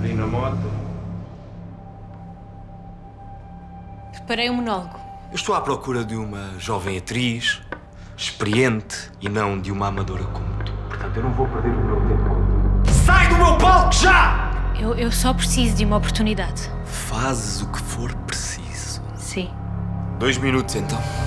Aí na moto. Preparei um monólogo. Eu estou à procura de uma jovem atriz, experiente e não de uma amadora como tu. Portanto, eu não vou perder o meu tempo contigo. Sai do meu palco já! Eu só preciso de uma oportunidade. Fazes o que for preciso. Sim. 2 minutos, então.